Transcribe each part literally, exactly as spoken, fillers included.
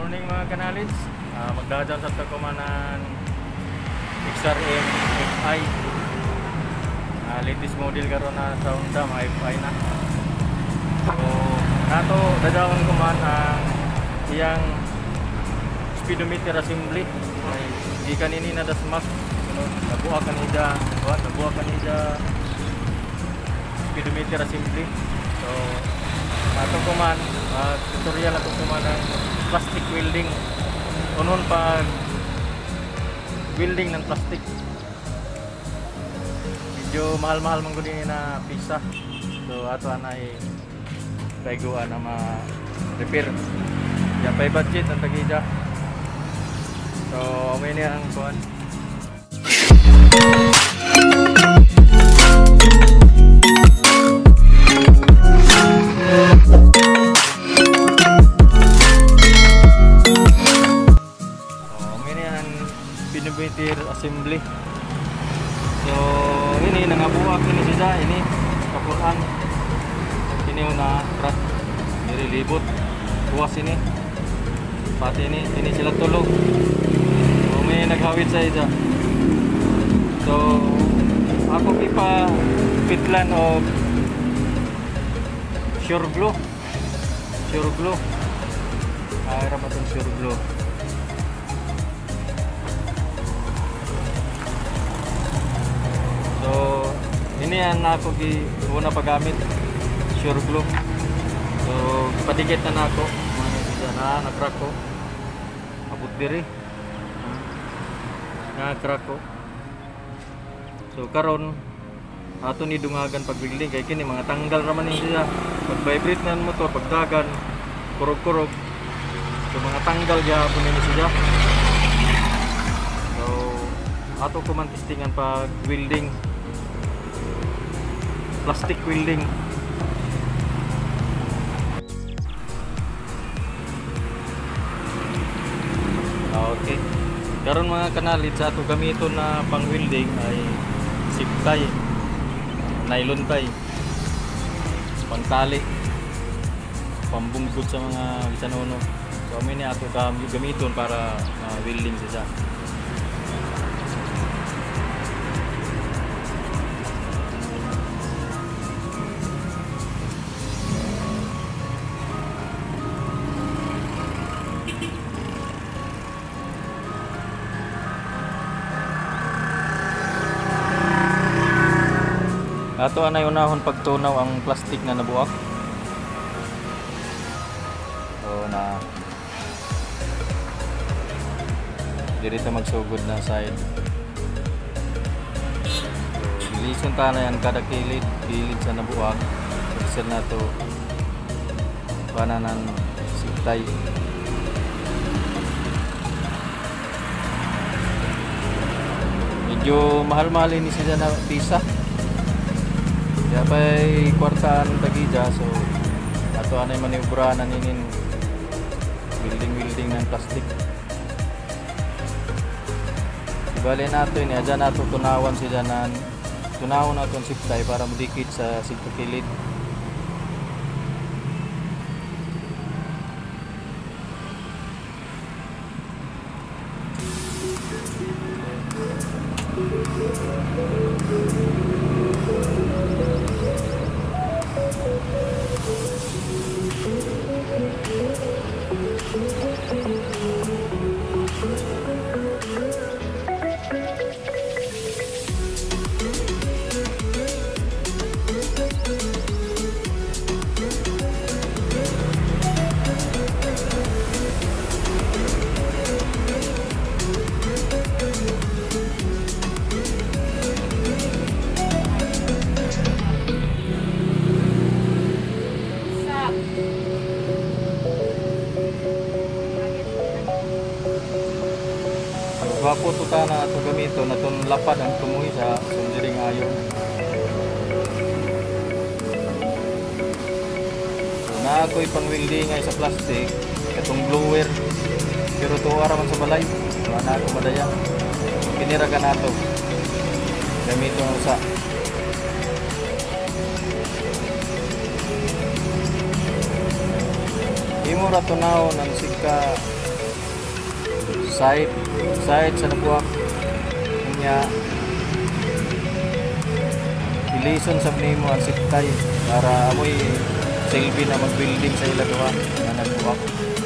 morning mga kanalits. Uh, magdadaan sa Takumanan X R M F I. Uh, latest model karon na sa Honda, mga F I na. So, nato dadawon ko man ang iyang speedometer assembly. Ay, di kanini na das mak. Nabuha kanida, nabuha kanida speedometer assembly. So, nato ko man uh, tutorial ato ko man ang plastic welding. Unon pag welding ng plastic. Medyo mahal-mahal man gud na pisa. So ato anay kaiguan na ma-repair. Yan pay budget ang tagida. So may ni ang kuan. Speedometer assembly. So ini nangabuak ini siya ini kapulan. Ini una truck nililibot buwas ini. Pati ini ini sila tulog. So may naghawid sa isa. So ako pipa pitlan o sure glue. Sure glue. Ah, ra patong sure glue. So, ini ang ako gi una paggamit, sure glue. So, padikit na nako. Ano siya na na-crack ko. Abot diri. Na-crack ko. So, karon ato ni dungagan pag welding kay kini mga tanggal ra man siya. Pag vibrate na ang motor, pagdagan, kurog-kurog. So, mga tanggal gyapon ni siya. So, ato ko man testingan pag welding. Plastic welding. Okay. Karon mga kanalit sa ato gamiton na pang welding ay zip tie, nylon tie, pantali, pambungkod sa mga bisanono. So amin ni ato gamiton para uh, welding siya. Ato anay unahon pagtunaw ang plastic na nabuak. So na diri ta magsugod na side. So bilisan ta na yan kada kilid, kilid sa nabuak. Isa na to bananan sitay. Medyo mahal-mahal ini siya na pisa. Kaya pa'y kwartaan tagida, so ato anay maniobra na ninin building-building ng plastic. Ibali nato ini, adyan nato tunawan sila na tunawan nato ang siptay para mudikit sa sigkakilid. Gwapo to ta na ito gamito na itong lapad ang tumuhi sa sundiring ayon. So na ako'y pang welding ay sa plastic itong blower pero ito araman sa balay wala na ako madaya. Piniragan na ito gamito ng usa. Imo ra tunaw ng sika side side sa nabuak niya ilison sa nimo ang siptay para amoy silbi na mag-building sa ila duha na nagbuak.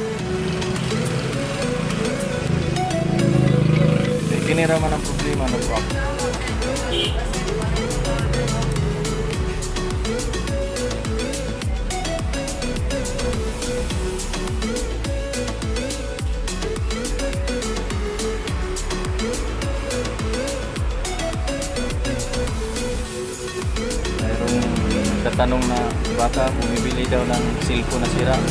Kini ra man ang problema nagbuak. Tanong na baka bumibili daw ng cellphone na sira.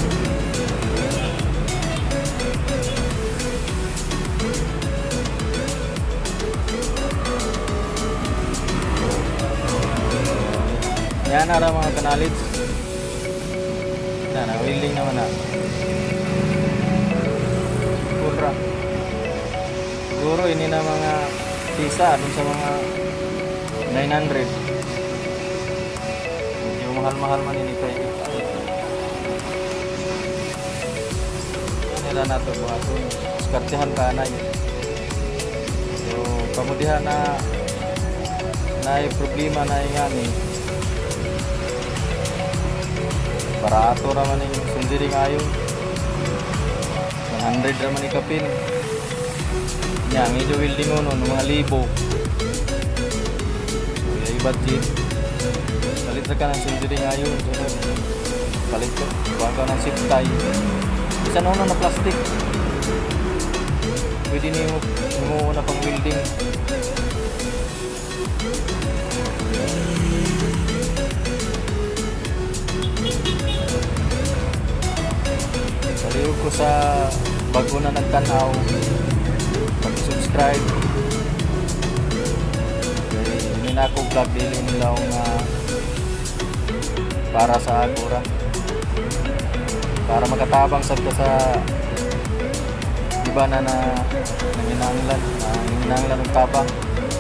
Yan na ra mga kanalits. Yan na, willing naman na. Kulra. Siguro ini na mga pisa dun sa mga nine hundred. Mahal-mahal man ini kay nila nato mo ato skartihan ka na yun. So pamudihan na na problema na ingani para ato raman yung sundiri ngayon one hundred raman ikapin nya medyo welding uno mga libo so budget palit ka ng sundiri ngayon, palit ka, buwan ka ng zip tie, isa na na plastic, pwede niyo mo na pang welding. Paliw ko sa bago na nagtanaw, pag-subscribe, hindi na ako vlog daily nila nga para sa agura para makatabang sad ka sa iba na na nanginanglan nanginanglan ng tabang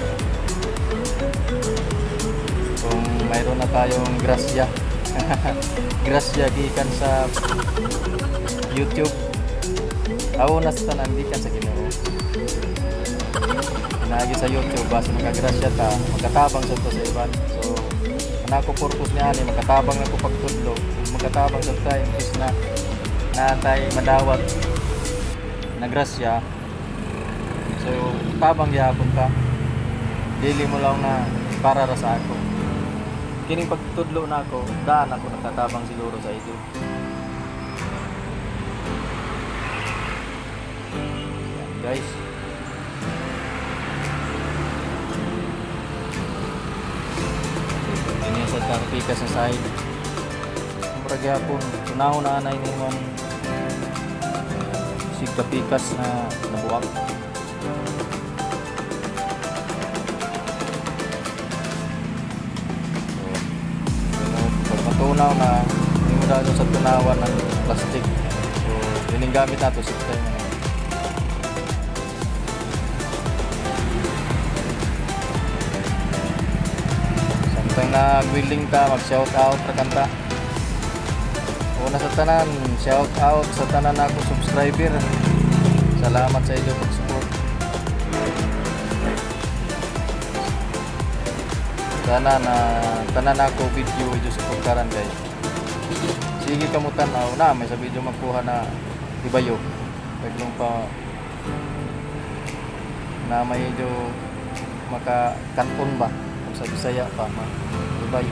kung mayroon na tayong grasya grasya gikan sa YouTube aw na sa tanan gikan sa Ginoo nagi sa YouTube basta makagrasya ta makatabang sad ka sa iban. So ako purpose niya ani makatabang ako pagtudlo makatabang sa tayo is na natay madawat nagrasya so tabang gyapon ka dili mo lang na para ra sa ako kining pagtudlo na ako daan ako nakatabang siguro sa ito. Yan, guys. Sa tarpikas sa side murag gyapon tunahon na anay naman sigkapikas na nabuak. So pag matunaw na hindi mo daw sa tunawan ng plastic so yun yung gamit nato sigtay mo. Kung nag-willing ka, mag-shout out ra kanta. Una sa tanan, shout out sa tanan ako subscriber. Salamat sa inyo pag-support. Sana na tanan ako video video supportaran guys. Sige kamo tanaw na may sa video magkuha na ibayo. Paglong pa na may medyo maka kanton ba sa Bisaya pa ma ibayo.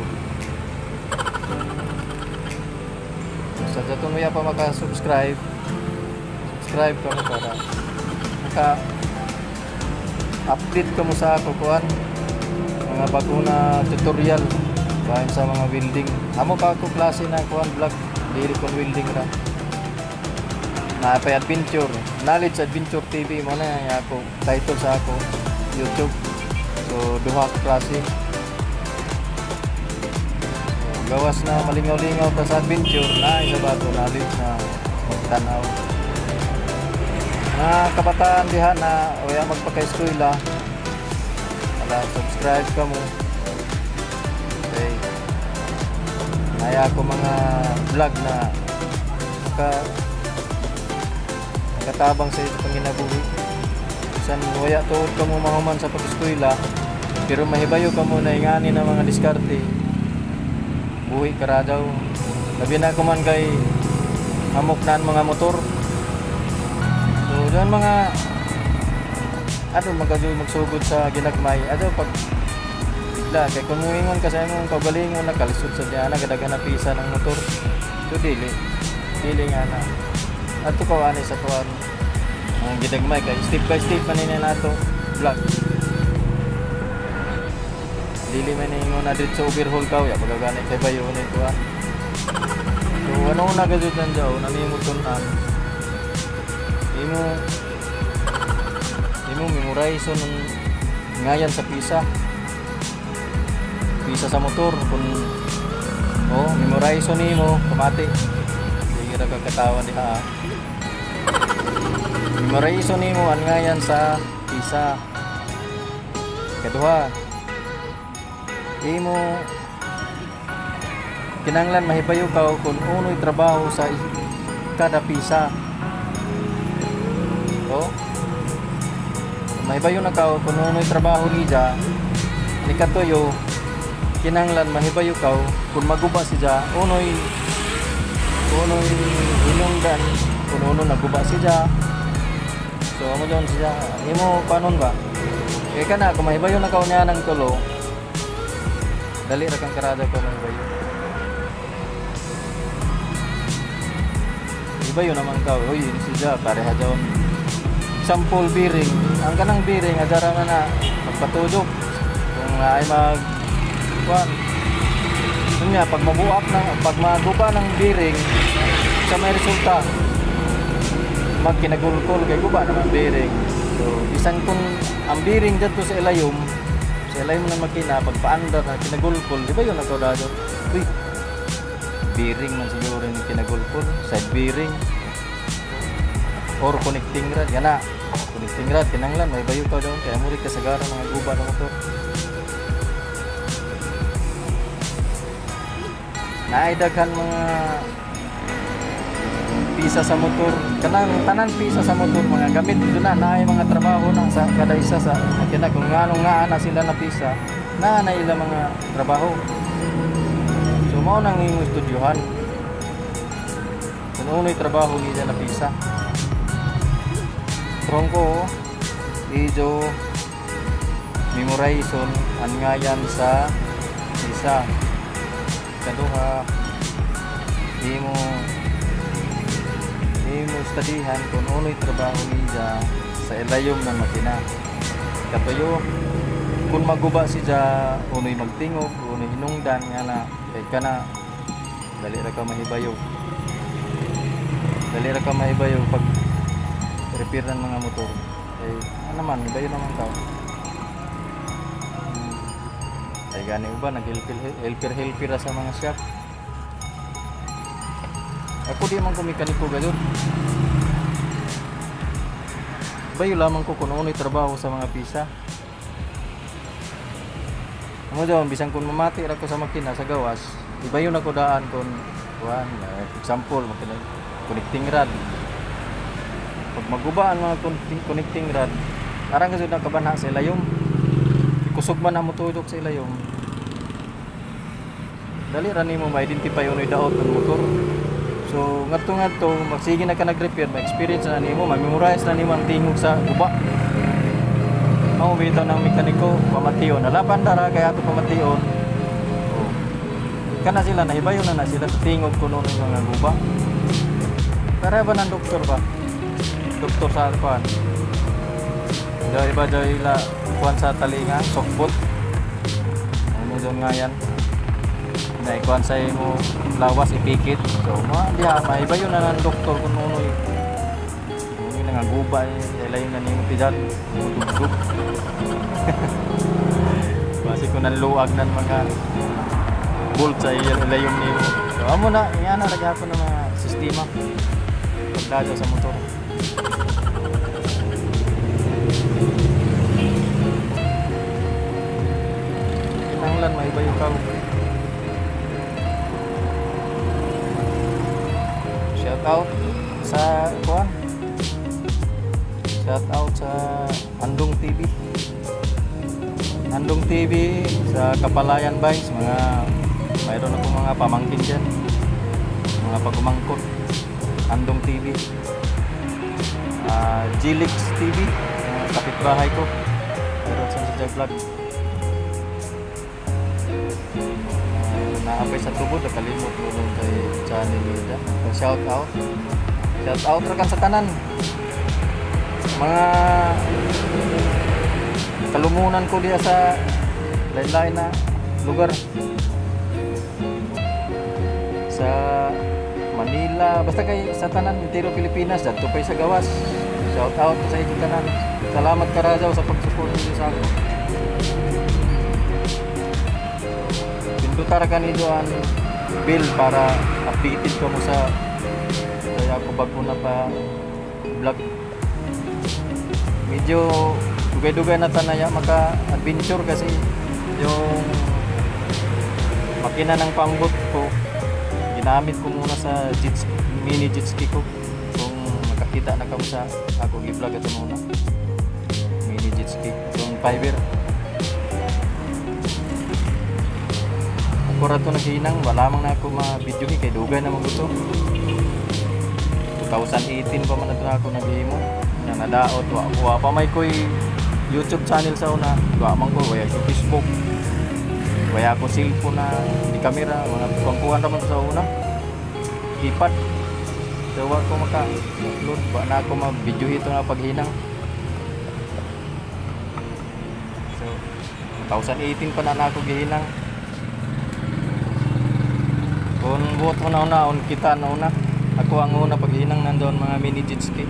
Sa jatong mo ya pa maka-subscribe. Subscribe ka mo para maka update ka mo sa ako kuan mga bago na tutorial bahin sa mga welding. Amo ka ako klase na kuan vlog dili kon welding ra. Na pa adventure, knowledge adventure T V mo na ako title sa ako YouTube. So duha ka klase. Gawas na malingaw-lingaw ta sa adventure na isa ba ito knowledge na magtanaw na kabataan diha na uya magpaka-eskwela ala subscribe ka mo okay naya ako mga vlog na maka katabang sa ito panginabuhi. San waya tuod ka mo mahuman sa pag-eskwela, pero mahibayo ka mo na ingani ng mga diskarte. Buhi ka ra daw. Labi na ko man kay hamok na ang mga motor. So doon mga ano magagaw magsugod sa ginagmay. Ado pag bigla kay kung muingon ka sa imong kaugalingon na kalisod sa diyan nagadagan na pisa ng motor. So dili. Dili nga na. Ato ka ani sa tuwan. Ang ginagmay kay step by step man ni nato vlog. Dili man ingon na dito sa overhaul ka ya pagagani kay bayo ni tuwa. So ano na gajud nan daw nanimot tunan. Imo imo memorize nun ngayan sa pisa. Pisa sa motor kun oh memorize nimo kamati. Sige ra ka katawan diha. Memorize nimo ang ngayan sa pisa. Kedua imo kinanglan mahibayo ka kung uno'y trabaho sa kada pisa. Oh mahibayo na ka kung uno'y trabaho niya ni katuyo kinanglan mahibayo ka kung maguba siya uno'y uno'y hinungdan kung uno naguba siya. So amo dyan siya imo panon ba kaya ka na kung mahibayo na ka niya ng tulo dali ra kang karada ko mahibayo. Ibayo naman ka oy siya pareha dyan. Example bearing ang kanang bearing adara na na magpatudok kung ay mag kuan yun nga pag mabuak ng pag maguba ng bearing sa may resulta magkinagulkol kay guba naman bearing. So bisan kung ang bearing dito sa ilayom sa ilayom ng makina pag paandar na kinagulkol di ba yun ako dado uy bearing man siguro rin kinagulkol side bearing or connecting rod yan na connecting rod kinanglan may bayo ka doon kaya muri kasagaran mga guba ng motor. Naidaghan mga pisa sa motor kanang tanan pisa sa motor mga gamit doon na naay mga trabaho na sa kada isa sa makina kung anong nga na sila na pisa na na ila mga trabaho. So mao nang imong estudyohan kung uno'y trabaho nila na pisa. Trongko ijo memorization ang ngayan sa pisa. Kaduha imo imo studyhan kung uno'y trabaho niya sa ilayom ng makina. Katuyo kung maguba siya uno'y magtingog uno'y hinungdan nga na kay kana dali ra ka mahibayo dali ra ka mahibayo pag repair ng mga motor kay ano naman hibayo naman ka. Ay gani uba nag-helper-helper sa mga shop. Ako di man ko mekaniko gadon. Bayo lamang ko kung uno'y trabaho sa mga pisa. Amo daw bisan kun mamati ra ko sa makina sa gawas, ibayo na ko daan kon kuan example makina connecting rod. Pag maguba ang mga connecting rod, arang kasud na kabanha sa ilayom. Kusog man ang motudok sa ilayom. Dali ra nimo ma-identify uno'y daot ng motor. So ngadto ngadto magsige na ka nag-repair, ma-experience na nimo, ma-memorize na nimo ang tingog sa guba. Mao bitaw ng mekaniko pamation. Nalapan dara kay ato pamation. Oh. Kana sila nahibayo na na sila sa tingog kuno ng mga guba. Para ba ng doktor ba? Doktor sa kuan. Dahil ba dahil la kuan sa talinga, sokbot. Ano doon nga yan? Na ikuan sa mo lawas ipikit. So, ma diha maibayo na ng doktor kung ano eh. Ano nga guba eh, dahil na nimo tiyan, mutugtog. Basi ko nang luwag ng mga bolt sa ilayom nimo. So, amo na, yan na nagyapon ng mga sistema pagdado sa motor. Kinanglan maibayo ka. Shout out sa kuan Shout out sa Andong T V. Andong T V sa Kapalayan Vice, mga mayroon akong mga pamangkin dyan, mga pagumangkot. Andong T V, uh, Gilix T V, uh, kapitbahay ko, mayroon sa Sijag Vlog. Uh, naapay sa tubod, nakalimot mo nun kay channel nila. Shout out, shout out rakan sa tanan, mga kalumunan ko diya sa lain-lain na lugar sa Manila, basta kay sa tanan entero Pilipinas, dadto pay sa gawas. Shout out sa inyo tanan. Salamat karajaw sa pagsuporta niyo sa ako. Pindutar ka niyo ang bill para updated ka mo sa kaya ako bago na pa vlog. Medyo dugay-dugay na tanaya maka-adventure kasi yung makina ng pambot ko ginamit ko muna sa jet ski, mini jet ski ko. Kung makakita na kamo sa ako i-vlog ito muna mini jet ski yung fiber. Ako rato naghinang wala mang na ako ma-video kay dugay na mga gusto. twenty eighteen pa man na ako naghimo na nadaot wa, wa pa may koy YouTube channel sa una, wa man ko waya ko Facebook, waya ko cellphone na di kamera, mga pangkuhan naman sa una keypad, so wa ko maka-upload, wa na ako ma-video ito na paghinang. So twenty eighteen pa na na ako gihinang. Kung buot mo na una, on kita na una, ako ang una paghinang nandoon mga mini jet ski.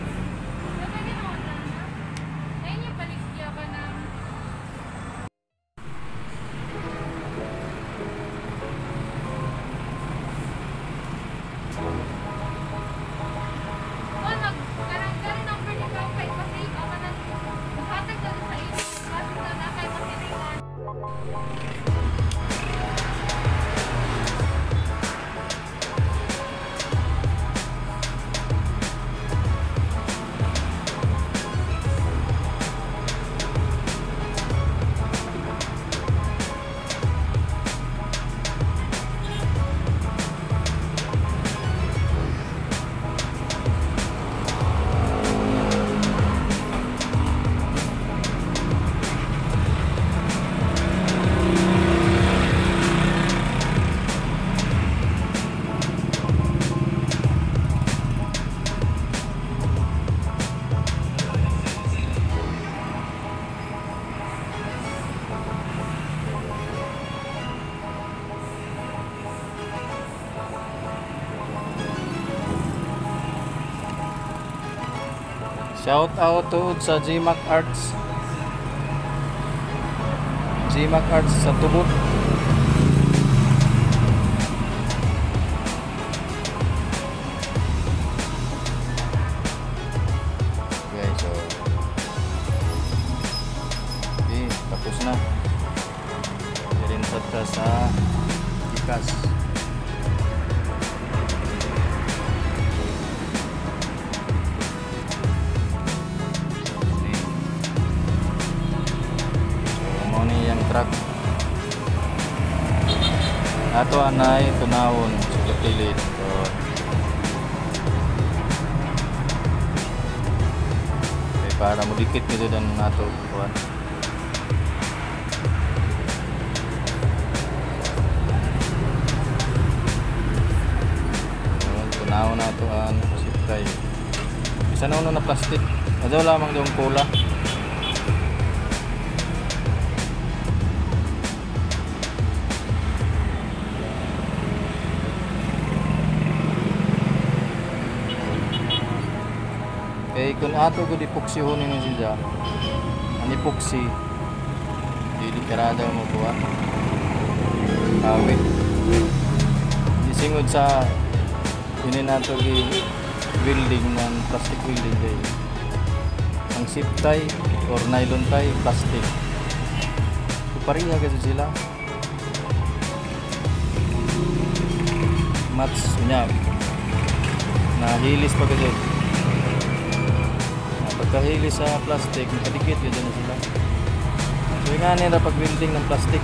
Shout out to sa G-Mac Arts. G-Mac Arts sa Tubod. Okay, so okay, tapos na. Dirintad ka sa Gikas. Truck ato anay tunawon sa kapilit. So okay, para mo dikit nito dan nato kuan. So, tunawon nato ang siptay. Isa na uno na plastic. Adaw lamang yung pula. Kaya kung ato ko di puksihonin mo siya, ani puksi, di karada mo kuha. Awit. Isingod sa ini nato gi welding ng plastic welding kay. Ang zip tie or nylon tie plastic. Kupariha kasi sila. Mats niya. Na hilis pa kasi. kahili sa plastic, makadikit yun na sila. So nga nila pag welding ng plastic.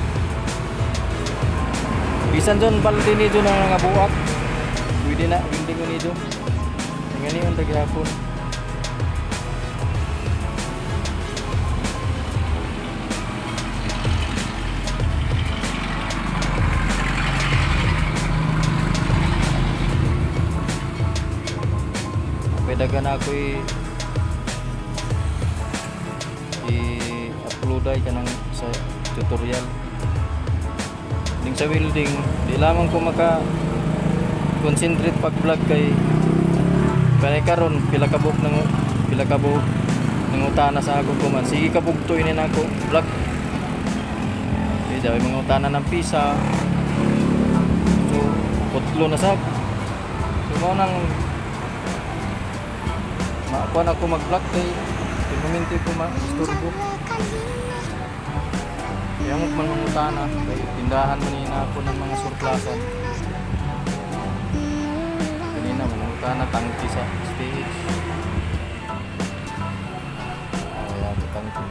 Bisan dyan balde ni dyan ang nga buak. Pwede na, welding ko ni dyan. Nga niyon lagi hapon. Dagan ako i i-upload ay kanang sa tutorial ding sa welding. Di lamang ko maka concentrate pag vlog kay kanay karon pila ka buok nang pila ka buok nang utana sa ako kuman. Sige kabugtoy ni nako vlog. Di daw mga utana ng pisa. So putlo na sab. So mo nang makuha na ako mag-vlog kay minuminti ko ma-isturbo. Kaya mo manungutana kay tindahan manina ako ng mga surplasan. Kanina manungutana tangki sa stage. Ayan, tangki.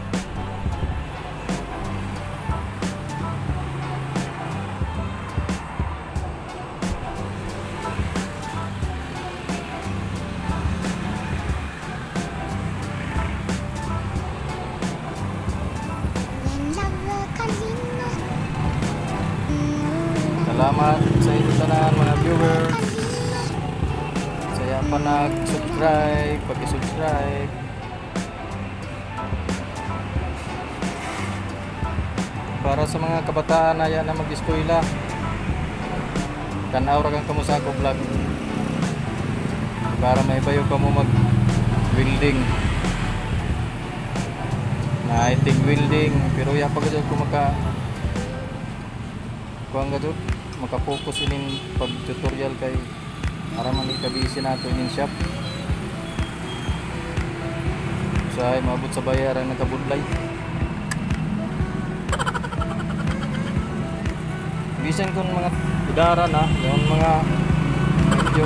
Salamat sa inyo tanan mga viewers. Saya pa nag-subscribe, pag-subscribe. Para sa mga kabataan na yan na mag-eskwela, tanaw ra kang kamo sa ako vlog. Para may bayo ka mo mag-welding. Na iting welding, pero ya pag ko maka kuang gadto makapokus inin pag tutorial kay para man ikabisi nato inin shop. So ay maabot sa bayaran nagkabudlay. Bisan kun mga idara na, yung mga medyo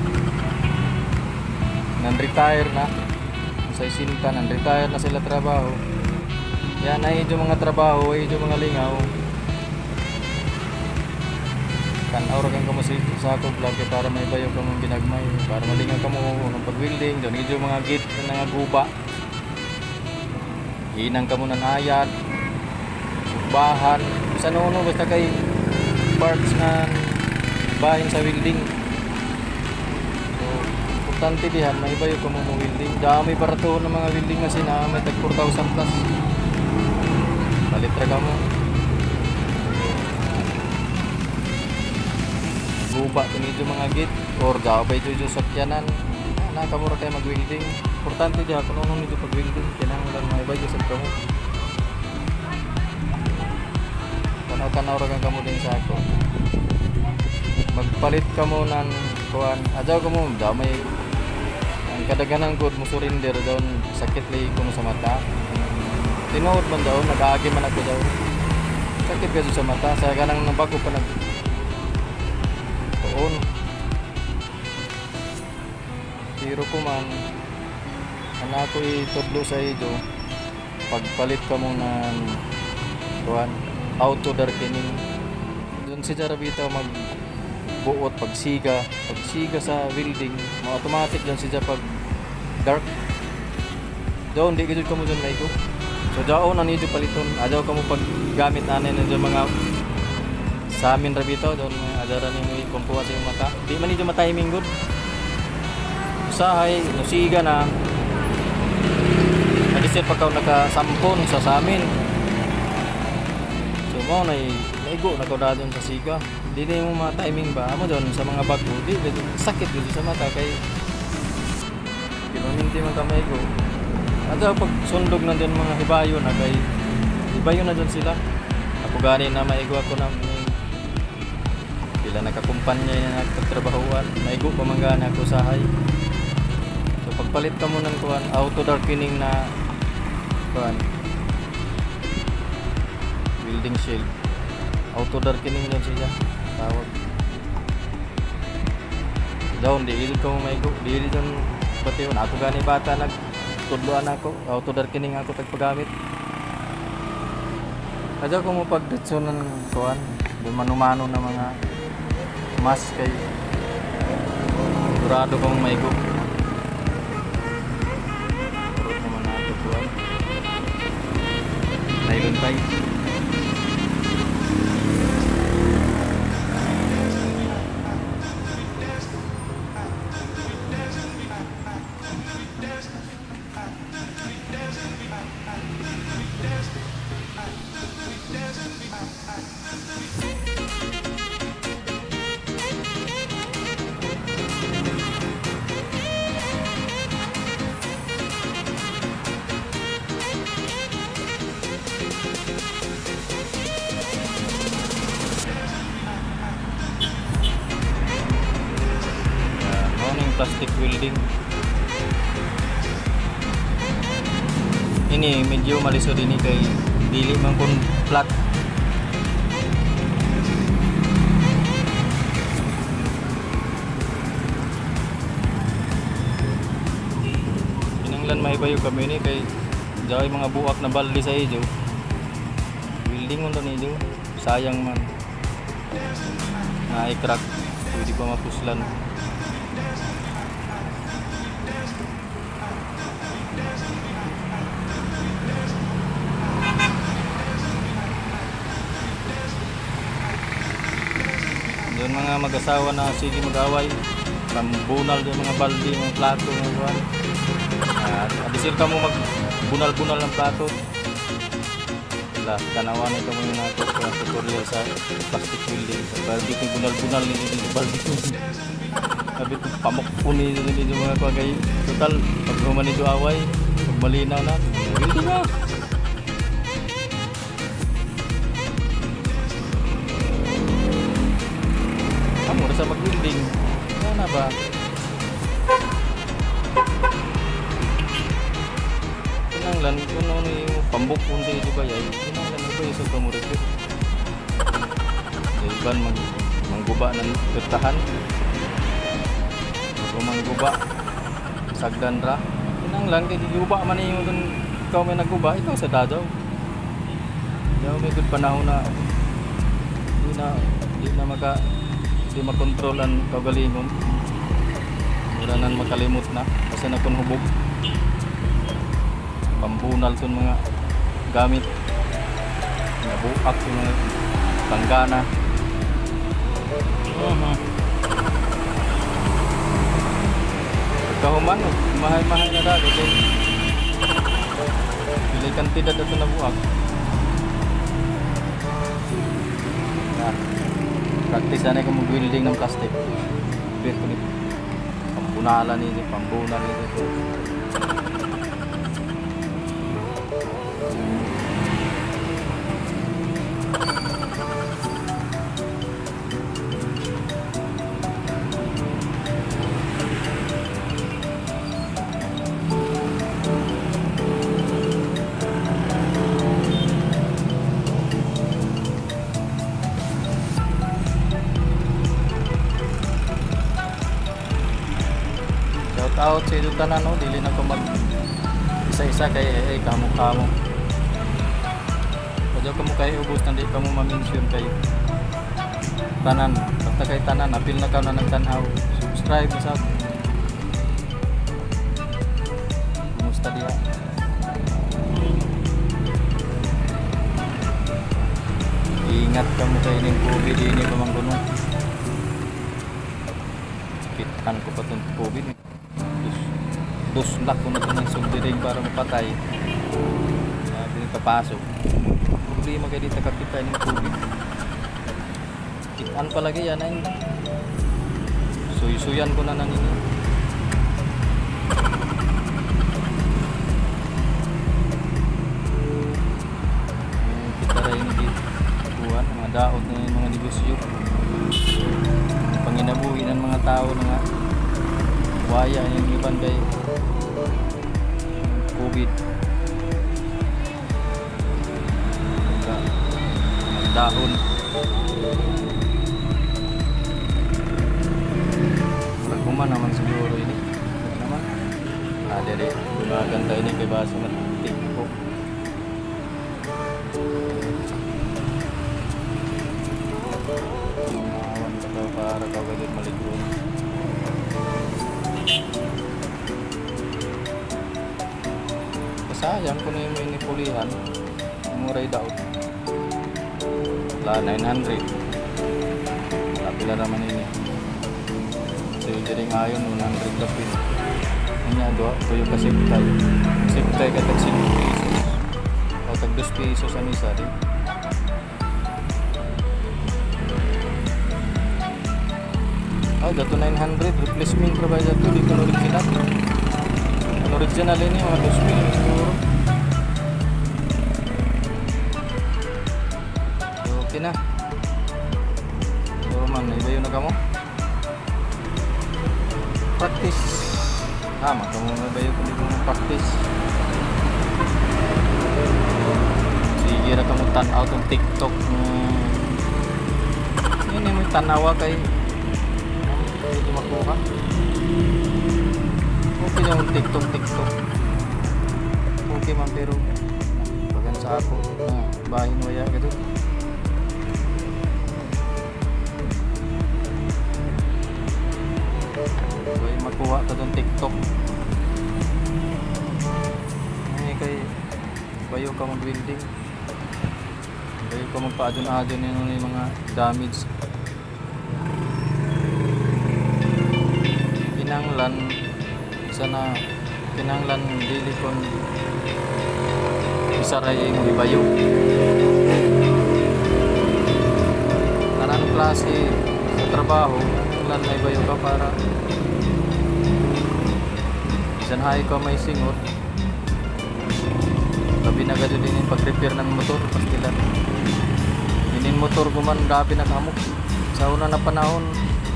nan-retire na sa isinta, nan-retire na sila trabaho. Yan ay yung mga trabaho, ay yung mga lingaw. Tanaw ra kang kamo sa ako vlog para may bayo ka mong ginagmay, para malingaw ka mo ng pag-welding. Doon yung mga gate na nga guba. Inang ka mo ng ayat, bahan, sa nuno basta kay parts na bahin sa welding. So, importante dihan, may bayo ka mo mong welding. Dami para to ng mga welding na sina, may tag four thousand plus. Palitra ka mo. Guba tinidyo mga git or daw ba ito yung sakyanan na kamura kayo mag-welding. Importante diha kung ano nito pag-welding, kinahanglan may bayo sa kamo. Tanaw-tanaw ra kang kamo din sa ako. Magpalit ka mo ng kuan, adaw ka mo daw may ang kadaganan gud mo surrender daw sakit lay ko sa mata. Tinuod man daw nag-aagi man ako daw. Sakit kasi sa mata, sa kanang bago pa nag on. Tiro ko man ana ko itudlo sa ido pagpalit ka mo ng kuan auto darkening. Doon si Jarabita mag buot pagsiga pagsiga sa welding mo automatic doon siya pag dark doon di gid ka mo doon maigo. So daon na nito paliton adaw ka mo pag gamit nanin ng mga sa amin rabito doon adaran ni mo kumpuha sa iyong mata. Di man ito ma-timing good. Usahay, nusiga na. Nadisip pa ka nakasampon sa sa amin. So mo na naigo na ka doon sa siga. Di na yung ma-timing ba? Amo doon sa mga bago. Di, sakit dito sa mata kay kinuminti man ka maigo. Adaw pag sundog na doon mga hibayo na kay hibayo na doon sila. Ako gani na maigo ako na sila nakakumpanya na nagtatrabahuan, maigo pa man gana ako sahay. So pagpalit ka mo ng kuan auto darkening na kuan building shield, auto darkening yan siya tawag. Down di ilid ka mo maigo, di ilid yung pati yun ako gani bata nag tudloan ako, auto darkening ako tagpagamit. Kadyo ko mo pagditso ng kuan, di manumano na mga mas kay sigurado kong maigo. Purot naman na ito kuan. Nylon pipe. Plastic welding ini medyo malisod ini kay dili man kun flat. Kinanglan maibayo kami ni kay jaway mga buak na baldi sa ijo welding mo ni ijo sayang man na i-crack pwede pa mapuslan. Yung mga mag-asawa na sige mag-away, pambunal yung mga baldi, mga plato, mga buwan. Uh, adisir ka mo mag-bunal-bunal ng plato. Lah, tanawan ito mo yung nato sa tutorial sa plastic welding. Sa baldi ko bunal-bunal nito yung baldi ko. Sabi ko, pamok po nito yung mga kagay. Total, pag human nito away, pag malinaw na, welding na. Mura sa mag-welding. Ano na ba? Kinanglan, kung ano yung pambuk kung sa ito ba yan, kinanglan ito yung sa kamurit ko. Yung iban mag mangguba ng pertahan. Kung mangguba, sagdan ra. Kinanglan, kaya giguba man yung dun, ikaw may nagguba, ikaw sa dadaw. Kaya may good panahon na hindi na, hindi na maka di makontrol ang kagalingon. Mura nan makalimot na kasi na kun hubog. Pambunal ton mga gamit. Mga buak yung mga tanggana. Uh-huh. Kahuman, mahay-mahay na dati. Pilay kantidad ito na buak. Yan. Practice na ko mag-welding ng plastic. Pwede ko nito. Pambunalan nito, pambunal nito. Out sa ito tanan, no? Dili na ko mag isa-isa kay eh, kamo-kamo. Kadyo kamo kay ubos na di kamo ma-mention kayo. Tanan, basta kay tanan, apil na ka na nagtanaw. Subscribe sa kumusta diya? Ingat kamo kay ning COVID ini pamanggunon. Sakitan ko pa tong COVID. Dos lock ko na ito ng subdiring para mapatay. Sabi nang kapasok. Problema kayo dito kakita ng COVID. Kitaan palagi yan ay suy-suyan ko na nang ini. Kita rin hindi buwan, mga daot na yung mga negosyo. Panginabuhi ng mga tao na nga. Waya yung iban kay COVID. Dahon. Pagkuman naman siguro ini. Naman. Ada deh. Maganda ini kay baso nga tipo. Awan ka daw para ka galit maligon. Sayang ko na yung inipulihan. Muray daw. La nine hundred. Kapila naman ini. So yung diring ayon one hundred lapin. Nya do to yung kasiptay. Siptay ka tag five pesos. O tag two pesos ang isa rin. Oh, dato nine hundred replacement provider to di ko original. Ang original ini mga two pesos siguro. So, okay na. So man, iba yun na kamo. Practice. Tama, kung ba yung kundi kong practice. Sige na kamo tanaw itong TikTok. Yun yung may tanawa kay hindi makuha. Okay yung TikTok, TikTok. Okay man, pero bagan sa ako na bahin waya gitu. So yung makuha ka itong TikTok. Kay bayo ka mag-building, bayo ka magpa-adon-adon yun yung mga damage. Kinanglan sana kinanglan dili kon isaray mo ibayo anong klase sa trabaho lan may bayo ka para isan hay ka may singot. Labi na gado din yung pag-repair ng motor, pastilan. Inin motor ko man, labi na kamok. Sa una na panahon,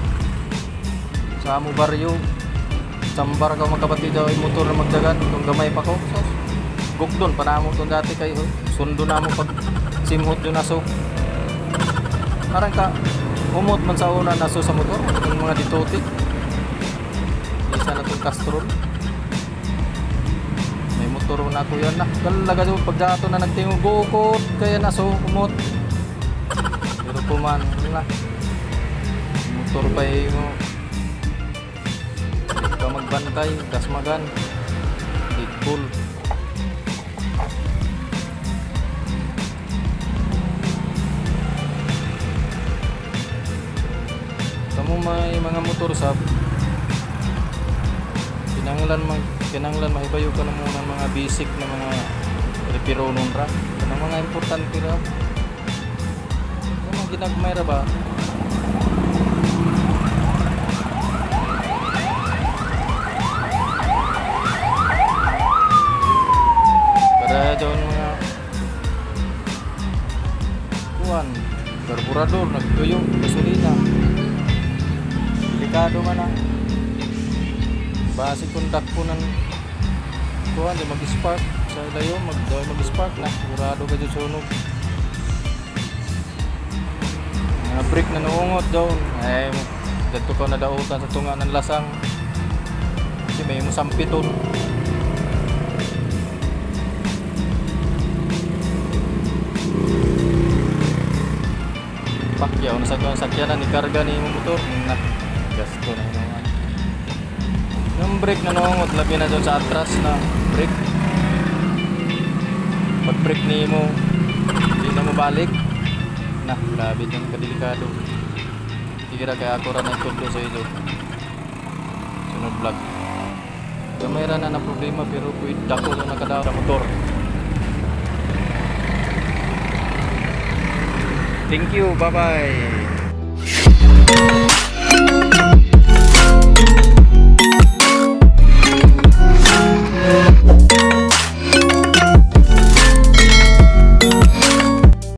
sa amo baryo, sambar ka magkapatid daw yung motor na magdagan, kung gamay pa ko. So, gugdon, panamo itong dati kayo. Sundo na mo pag simhot yun naso. Parang ka, umot man sa una naso sa motor, yung mga ditotik. Isa na itong Castrol. Motor na ko yan na talaga daw pagdato na nagtingugukot kaya naso kumot pero kuman na motor pa mo ka magbantay kasmagan Deadpool. Kamu may mga motor sa kinanglan mag kinanglan mahibayo ka na muna mga basic na mga repironon ra kanang mga importante ra mga ginagmay ra ba para doon mga kuwan karburador nagtuyo gasolina delikado man na base kontak po ng kuhan, di mag-spark sa ilayo, mag-spark na sigurado ka dyan sunog mga brake na naungot daw ay dito ka nadautan sa tunga ng lasang kasi may musampiton pakyaw na sa sakyanan ni karga ni motor na gasto na yun. Yung brake na nungot, labi na doon sa atras na brake. Pag brake ni mo, hindi na mo balik. Na, labi dyan, kadelikado. Kira kaya ako rin nagtundo sa ilo. Sunod vlog. Kamera na na problema pero pwede dako na nakadaw sa motor. Thank you, bye bye.